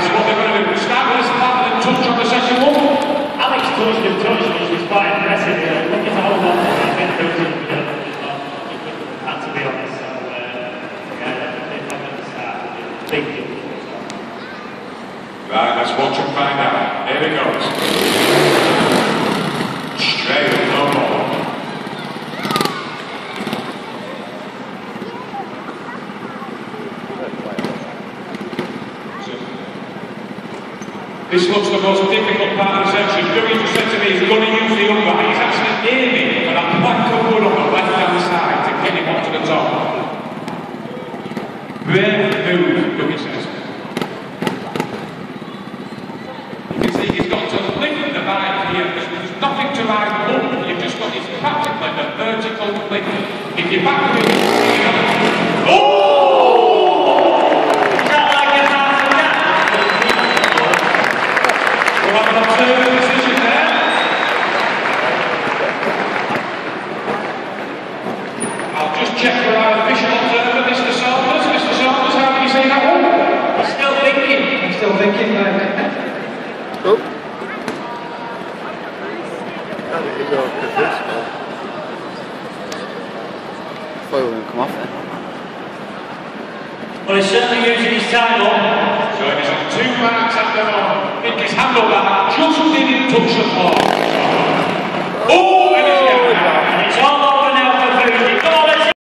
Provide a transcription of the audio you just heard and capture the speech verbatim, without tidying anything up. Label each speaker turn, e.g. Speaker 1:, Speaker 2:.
Speaker 1: That's what they're going to do. Start with a spark and touch on the second one.
Speaker 2: Alex touched and touched, which was quite impressive. You know, looking at all that, I think there was, you know, had to be honest. So, uh, yeah, definitely not going to start. Big deal.
Speaker 1: Right, let's watch and find out. Here it goes. Straight up, no more. This looks the most difficult part of the section. Dewey just said to me he's going to use the umpire. He's actually aiming for that plank of wood on the left-hand side to get him up to the top. Brave move, Dewey says. You can see he's got to lift the bike here. There's nothing to ride up. You've just got this practically the vertical lift. If you're back with it, oh! Decision there. I'll just check for our official observer, Mister Saunders. Mister Saunders, how do you see that one?
Speaker 2: I'm still thinking. I'm still thinking, mate.
Speaker 3: Oh. How did he go to this one? I thought it wouldn't come off then.
Speaker 2: Well, he's certainly using his time up.
Speaker 1: So he's on two marks at the moment. I think his handlebar just didn't touch the floor. Oh!